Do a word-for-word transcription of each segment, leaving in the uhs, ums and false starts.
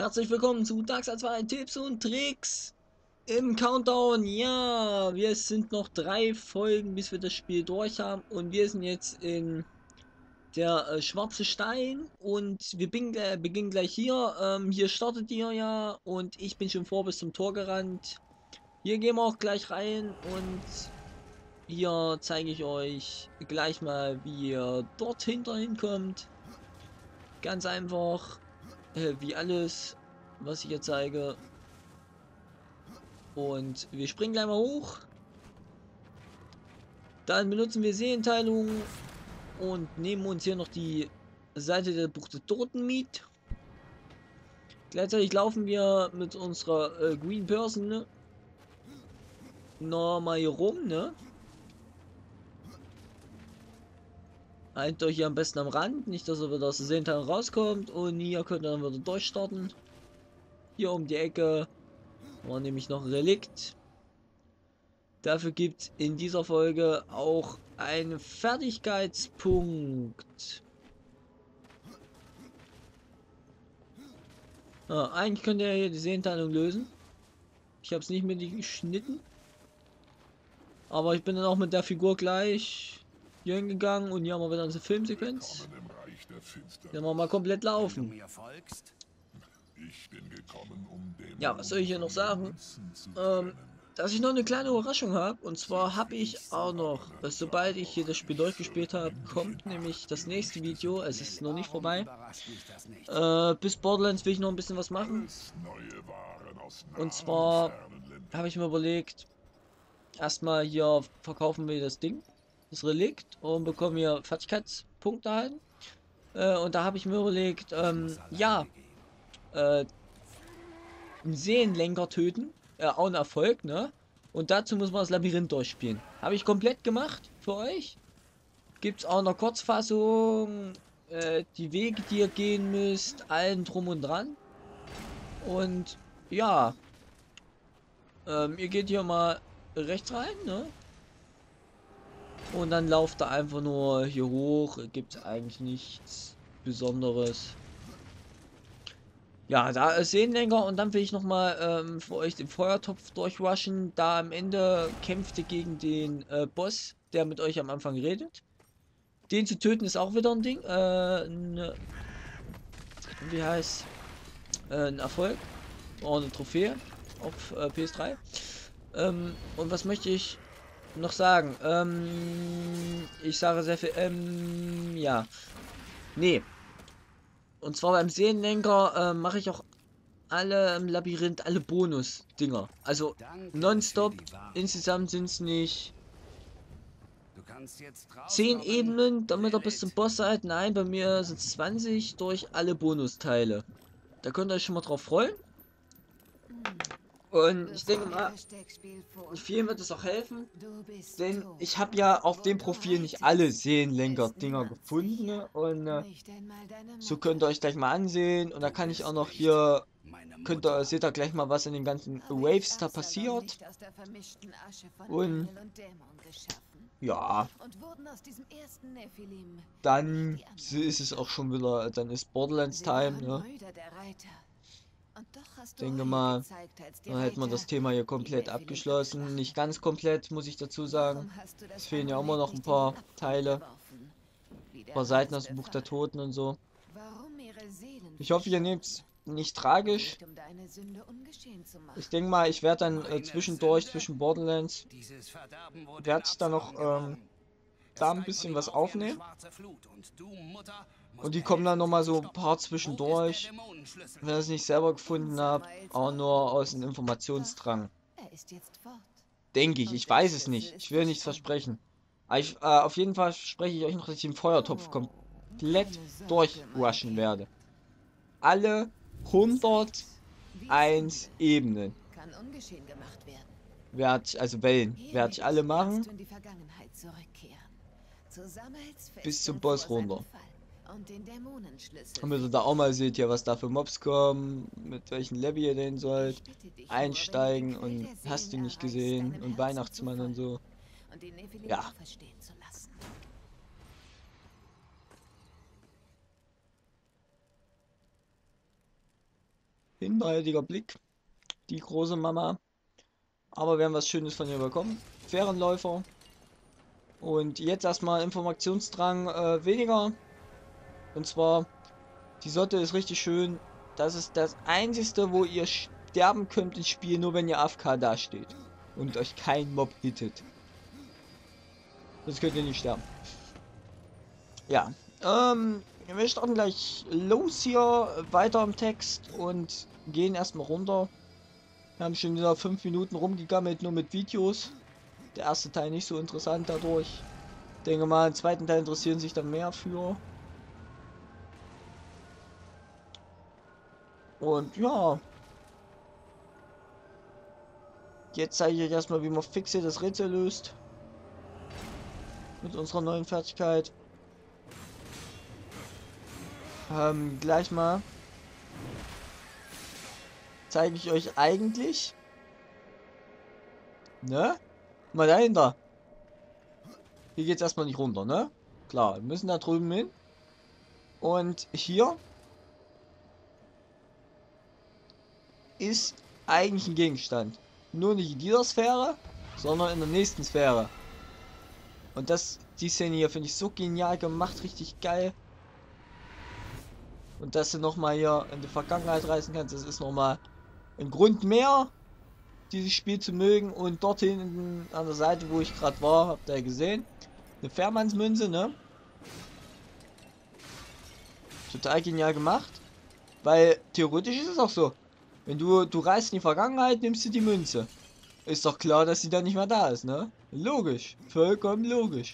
Herzlich willkommen zu Darkseid zwei Tipps und Tricks im Countdown. Ja, wir sind noch drei Folgen, bis wir das Spiel durch haben. Und wir sind jetzt in der äh, Schwarze Stein. Und wir beginnen, äh, beginnen gleich hier. Ähm, hier startet ihr ja. Und ich bin schon vor bis zum Tor gerannt. Hier gehen wir auch gleich rein. Und hier zeige ich euch gleich mal, wie ihr dort hinterhin kommt. Ganz einfach. Äh, wie alles, was ich hier zeige. Und wir springen gleich mal hoch. Dann benutzen wir Seelenteilung und nehmen uns hier noch die Seite der Bucht der Toten mit. Gleichzeitig laufen wir mit unserer äh, Green Person ne? Nochmal hier rum, ne? Haltet euch hier am besten am Rand, nicht dass er wieder aus der Seelenteilung rauskommt. Und hier könnt ihr dann wieder durchstarten. Hier um die Ecke war nämlich noch ein Relikt. Dafür gibt es in dieser Folge auch einen Fertigkeitspunkt. Ah, eigentlich könnt ihr hier die Sehenteilung lösen. Ich habe es nicht mit geschnitten. Aber ich bin dann auch mit der Figur gleich hier hingegangen und hier haben wir wieder unsere Filmsequenz. Dann wir mal komplett laufen. Ja, was soll ich hier noch sagen? Ähm, dass ich noch eine kleine Überraschung habe. Und zwar habe ich auch noch, sobald ich hier das Spiel durchgespielt habe, kommt nämlich das nächste Video. Es ist noch nicht vorbei. Äh, bis Borderlands will ich noch ein bisschen was machen. Und zwar habe ich mir überlegt, erstmal hier verkaufen wir das Ding, das Relikt, und bekommen hier Fertigkeitspunkte ein. Äh, und da habe ich mir überlegt, ähm, ja, äh, einen Seelenlenker töten. Äh, auch ein Erfolg, ne? Und dazu muss man das Labyrinth durchspielen. Habe ich komplett gemacht für euch. Gibt es auch eine Kurzfassung, äh, die Wege, die ihr gehen müsst, allen drum und dran. Und ja, ähm, ihr geht hier mal rechts rein, ne? Und dann lauft er einfach nur hier hoch. Gibt es eigentlich nichts Besonderes. Ja, da ist Seelenlenker und dann will ich nochmal ähm, für euch den Feuertopf durchrushen. Da am Ende kämpft ihr gegen den äh, Boss, der mit euch am Anfang redet. Den zu töten ist auch wieder ein Ding. Äh, ne, wie heißt äh, ein Erfolg. Oh, eine Trophäe auf äh, P S drei. Ähm, und was möchte ich noch sagen? Ähm, ich sage sehr viel. Ähm, ja. Nee. Und zwar beim Seelenlenker äh, mache ich auch alle im Labyrinth, alle Bonus-Dinger. Also nonstop. Insgesamt sind es nicht zehn Ebenen, damit ihr bis zum Boss seid. Nein, bei mir sind es zwanzig durch alle Bonusteile. Da könnt ihr euch schon mal drauf freuen. Und ich denke mal, vielen wird es auch helfen. Denn ich habe ja auf dem Profil nicht alle Seelenlenker-Dinger gefunden. Ne? Und äh, so könnt ihr euch gleich mal ansehen. Und da kann ich auch noch hier, könnt ihr, seht ihr gleich mal, was in den ganzen Waves da passiert. Und ja, dann ist es auch schon wieder, dann ist Borderlands Time, ne? Denke mal, dann hätten wir das Thema hier komplett abgeschlossen. Nicht ganz komplett, muss ich dazu sagen. Es fehlen ja immer noch ein paar Teile. Ein paar Seiten aus dem Buch der Toten und so. Ich hoffe, ihr nehmt es nicht tragisch. Ich denke mal, ich werde dann äh, zwischendurch, zwischen Borderlands, werde ich dann noch ähm, da ein bisschen was aufnehmen. Und die kommen dann nochmal so ein paar zwischendurch, wenn ihr es nicht selber gefunden habt, auch nur aus dem Informationsdrang. Denke ich, ich weiß es nicht. Ich will nichts versprechen. Aber ich, äh, auf jeden Fall verspreche ich euch noch, dass ich den Feuertopf komplett durchrushen werde. Alle hunderteins Ebenen. Werde ich, also Wellen, werde ich alle machen. Bis zum Boss runter. Damit ihr da auch mal seht, ja, was da für Mobs kommen, mit welchen Level ihr denn sollt, einsteigen und hast du nicht gesehen und Weihnachtsmann und so. Ja. hinterhältiger Blick. Die große Mama. Aber wir haben was Schönes von ihr bekommen. Fährenläufer. Und jetzt erstmal Informationsdrang äh, weniger. Und zwar, die Sorte ist richtig schön. Das ist das einzige, wo ihr sterben könnt im Spiel, nur wenn ihr A F K dasteht. Und euch kein Mob hittet. Das könnt ihr nicht sterben. Ja. Ähm, wir starten gleich los hier. Weiter im Text. Und gehen erstmal runter. Wir haben schon wieder fünf Minuten rumgegammelt, nur mit Videos. Der erste Teil nicht so interessant dadurch. Ich denke mal, im zweiten Teil interessieren sich dann mehr für. Und ja. Jetzt zeige ich euch erstmal, wie man fixe das Rätsel löst. Mit unserer neuen Fertigkeit. Ähm, gleich mal. Zeige ich euch eigentlich. Ne? Mal dahinter. Hier geht's erstmal nicht runter, ne? Klar, wir müssen da drüben hin. Und hier ist eigentlich ein Gegenstand. Nur nicht in dieser Sphäre, sondern in der nächsten Sphäre. Und das, die Szene hier finde ich so genial gemacht, richtig geil. Und dass du nochmal hier in die Vergangenheit reisen kannst, das ist nochmal ein Grund mehr, dieses Spiel zu mögen. Und dort hinten an der Seite, wo ich gerade war, habt ihr gesehen, eine Fährmannsmünze, ne? Total genial gemacht. Weil theoretisch ist es auch so. Wenn du, du reist in die Vergangenheit, nimmst du die Münze. Ist doch klar, dass sie dann nicht mehr da ist, ne? Logisch. Vollkommen logisch.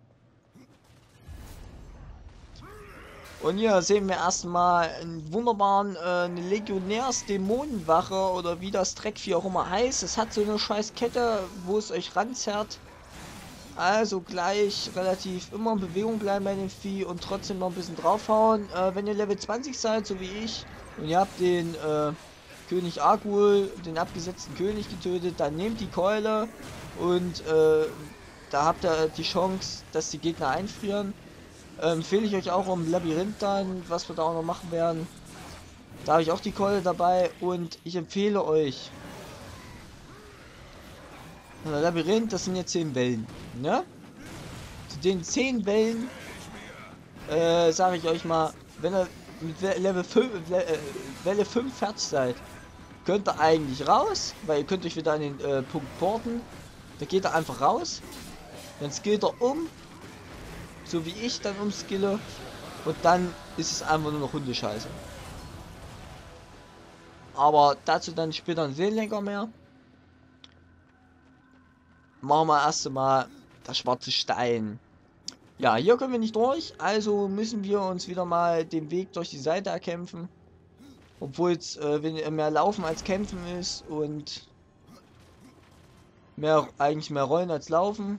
Und hier sehen wir erstmal einen wunderbaren, äh, eine Legionärs-Dämonenwache oder wie das Dreckvieh auch immer heißt. Es hat so eine scheiß Kette, wo es euch ranzerrt. Also gleich relativ immer in Bewegung bleiben bei dem Vieh und trotzdem noch ein bisschen draufhauen. Äh, wenn ihr Level zwanzig seid, so wie ich, und ihr habt den äh, König Argul, den abgesetzten König getötet, dann nehmt die Keule und äh, da habt ihr die Chance, dass die Gegner einfrieren. Äh, empfehle ich euch auch um Labyrinth dann, was wir da auch noch machen werden. Da habe ich auch die Keule dabei und ich empfehle euch. Labyrinth, das sind jetzt zehn Wellen, ne? Zu den zehn Wellen, äh, sage ich euch mal, wenn ihr mit Level fünf, äh, Welle fünf fertig seid, könnt ihr eigentlich raus, weil ihr könnt euch wieder an den äh, Punkt porten. Da geht er einfach raus, dann skillt er um, so wie ich dann umskille, und dann ist es einfach nur noch Hundescheiße. Aber dazu dann später ein Seelenlenker mehr. Machen wir erst einmal das schwarze Stein. Ja, hier können wir nicht durch, also müssen wir uns wieder mal den Weg durch die Seite erkämpfen. Obwohl es äh, mehr Laufen als Kämpfen ist und mehr eigentlich mehr Rollen als Laufen.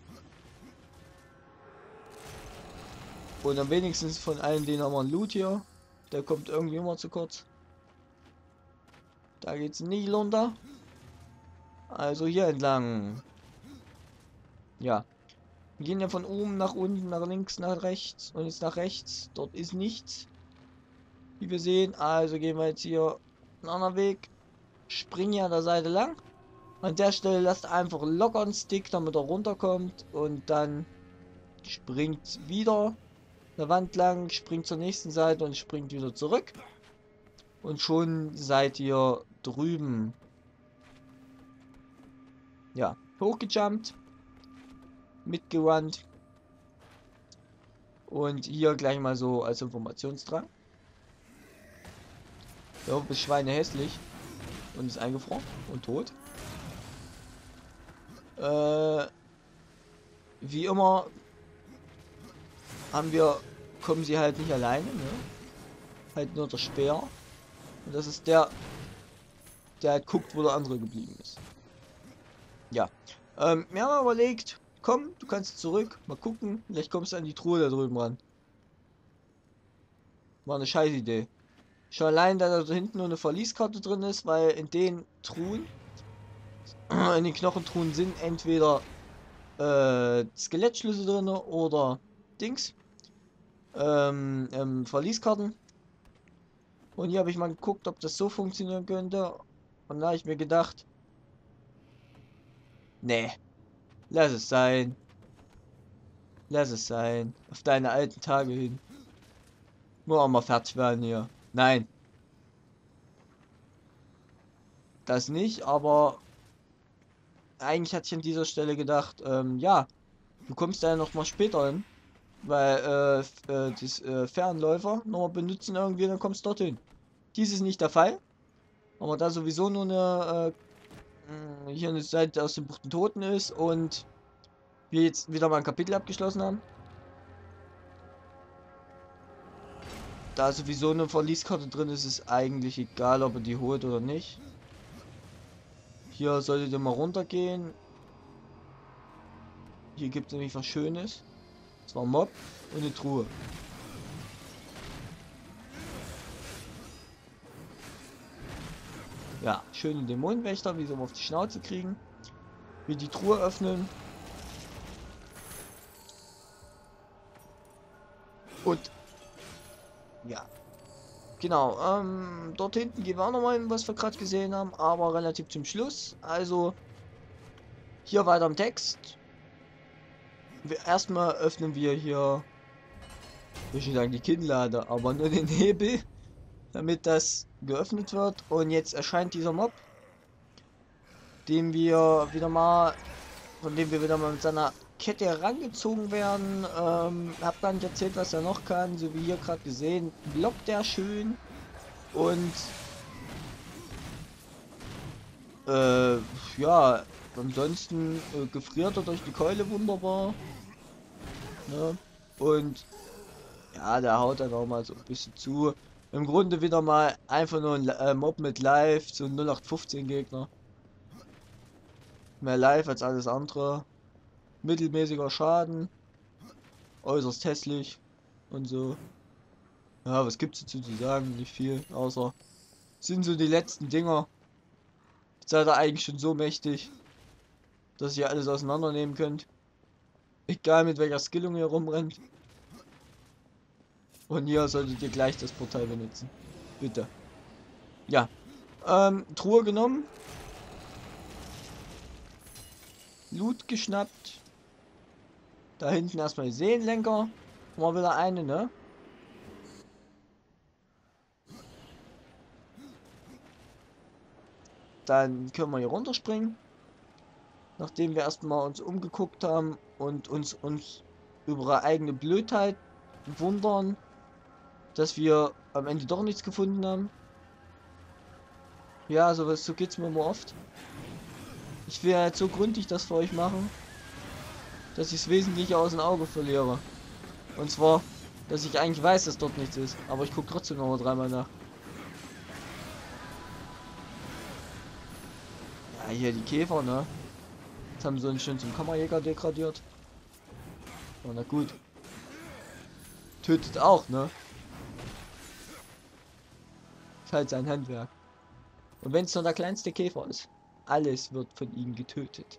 Und am wenigsten von allen denen haben wir einen Loot hier. Der kommt irgendwie immer zu kurz. Da geht's nicht runter. Also hier entlang. Ja. Wir gehen ja von oben nach unten, nach links, nach rechts und jetzt nach rechts. Dort ist nichts. Wie wir sehen. Also gehen wir jetzt hier einen anderen Weg. Springen hier an der Seite lang. An der Stelle lasst einfach locker einen Stick, damit er runterkommt. Und dann springt wieder eine Wand lang, springt zur nächsten Seite und springt wieder zurück. Und schon seid ihr drüben. Ja, hochgejumpt. Mitgerannt. Und hier gleich mal so als Informationsdrang. Ja, bis Schweine hässlich. Und ist eingefroren und tot. Äh, wie immer haben wir, kommen sie halt nicht alleine, ne? Halt nur der Speer. Und das ist der, der halt guckt, wo der andere geblieben ist. Ja. Ähm, wir haben überlegt, komm, du kannst zurück, mal gucken, vielleicht kommst du an die Truhe da drüben ran. War eine scheiß Idee. Schon allein, da da hinten nur eine Verlieskarte drin ist, weil in den Truhen, in den Knochentruhen sind entweder äh, Skelettschlüssel drin oder Dings, ähm, ähm, Verlieskarten. Und hier habe ich mal geguckt, ob das so funktionieren könnte. Und da habe ich mir gedacht, nee, lass es sein. Lass es sein. Auf deine alten Tage hin. Nur auch mal fertig werden hier. Nein, das nicht, aber eigentlich hatte ich an dieser Stelle gedacht, ähm, ja, du kommst da ja noch mal später hin. Weil, äh, f- äh das äh, Fernläufer nochmal benutzen irgendwie, dann kommst du dorthin. Dies ist nicht der Fall. Aber da sowieso nur eine, äh, mh, hier eine Seite aus dem Buch den Toten ist und wir jetzt wieder mal ein Kapitel abgeschlossen haben. Da sowieso eine Verlieskarte drin ist, ist eigentlich egal, ob er die holt oder nicht. Hier solltet ihr mal runtergehen. Hier gibt es nämlich was Schönes. Das war ein Mob und eine Truhe. Ja, schöne Dämonenwächter, wie sie auf die Schnauze kriegen. Wir die Truhe öffnen. Und ja, genau. Ähm, dort hinten gehen wir auch nochmal hin, was wir gerade gesehen haben, aber relativ zum Schluss. Also hier weiter im Text. Wir, erstmal öffnen wir hier, ich will sagen, die Kinnlade, aber nur den Hebel, damit das geöffnet wird. Und jetzt erscheint dieser Mob, den wir wieder mal, von dem wir wieder mal mit seiner Kette herangezogen werden. Ähm, hab gar nicht erzählt, was er noch kann, so wie hier gerade gesehen, blockt er schön und äh, ja, ansonsten äh, gefriert er durch die Keule wunderbar, ne? Und ja, der haut dann auch mal so ein bisschen zu. Im Grunde wieder mal einfach nur ein äh, Mob mit Live, so ein null acht fünfzehn Gegner. Mehr Live als alles andere. Mittelmäßiger Schaden. Äußerst hässlich. Und so. Ja, was gibt's dazu zu sagen? Nicht viel. Außer sind so die letzten Dinger. Jetzt seid ihr eigentlich schon so mächtig, dass ihr alles auseinandernehmen könnt. Egal mit welcher Skillung ihr rumrennt. Und hier solltet ihr gleich das Portal benutzen. Bitte. Ja. Ähm, Truhe genommen. Loot geschnappt. Da hinten erstmal die Seenlenker. Haben wir wieder eine, ne? Dann können wir hier runterspringen. Nachdem wir erstmal uns umgeguckt haben und uns, uns über unsere eigene Blödheit wundern, dass wir am Ende doch nichts gefunden haben. Ja, so, so geht's mir immer oft. Ich will halt so gründlich das für euch machen, dass ich es wesentlich aus dem Auge verliere. Und zwar, dass ich eigentlich weiß, dass dort nichts ist. Aber ich gucke trotzdem noch mal dreimal nach. Ja, hier die Käfer, ne? Jetzt haben sie uns schön zum Kammerjäger degradiert. Oh, na gut. Tötet auch, ne? Ist halt sein Handwerk. Und wenn es nur der kleinste Käfer ist, alles wird von ihm getötet.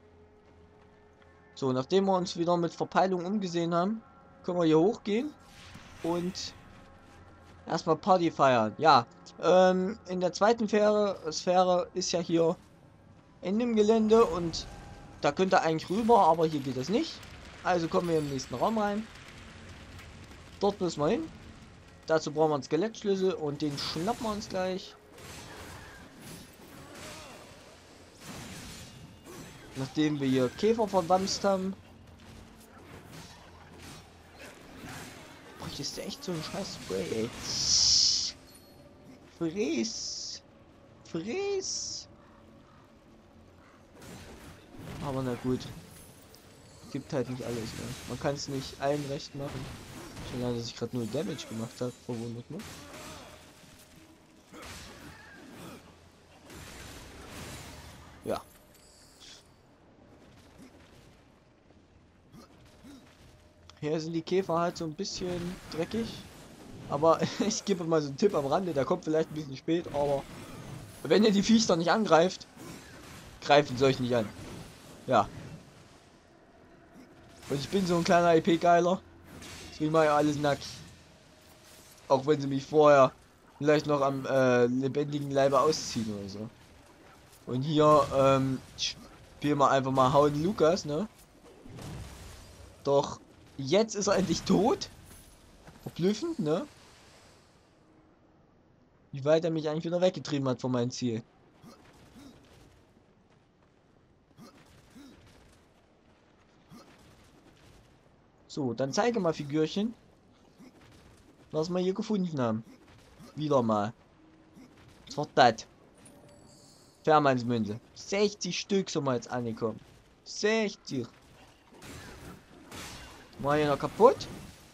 So, nachdem wir uns wieder mit Verpeilung umgesehen haben, können wir hier hochgehen und erstmal Party feiern. Ja, ähm, in der zweiten Sphäre, Sphäre ist ja hier in dem Gelände und da könnt ihr eigentlich rüber, aber hier geht es nicht. Also kommen wir im nächsten Raum rein. Dort müssen wir hin. Dazu brauchen wir einen Skelettschlüssel und den schnappen wir uns gleich. Nachdem wir hier Käfer verwamst haben. Boah, hier ist echt so ein scheiß Spray, ey. Fräs. Fräs. Aber na gut. Gibt halt nicht alles, ne? Man kann es nicht allen recht machen. Schon lange, dass ich gerade nur Damage gemacht habe, verwundert mich. Ja. Hier sind die Käfer halt so ein bisschen dreckig. Aber ich gebe mal so einen Tipp am Rande, der kommt vielleicht ein bisschen spät, aber wenn ihr die Viecher nicht angreift, greifen sie euch nicht an. Ja. Und ich bin so ein kleiner I P-Geiler. Deswegen mache ich alles nackt. Auch wenn sie mich vorher vielleicht noch am äh, lebendigen Leibe ausziehen oder so. Und hier ähm, spielen wir einfach mal Hauen Lukas, ne? Doch jetzt ist er endlich tot. Verblüffend, ne? Wie weit er mich eigentlich wieder weggetrieben hat von meinem Ziel. So, dann zeige mal, Figürchen, was wir hier gefunden haben. Wieder mal. Was war das? Fährmannsmünze. sechzig Stück sind wir jetzt angekommen. sechzig. Mal hier noch kaputt.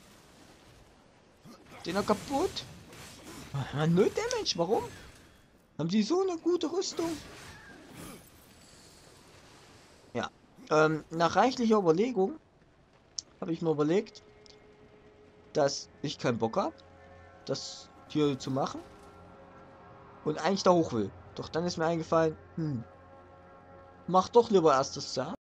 Den noch kaputt. Null Damage, warum? Haben die so eine gute Rüstung? Ja. Ähm, nach reichlicher Überlegung habe ich mir überlegt, dass ich keinen Bock habe, das hier zu machen. Und eigentlich da hoch will. Doch dann ist mir eingefallen, hm, mach doch lieber erst das Zar.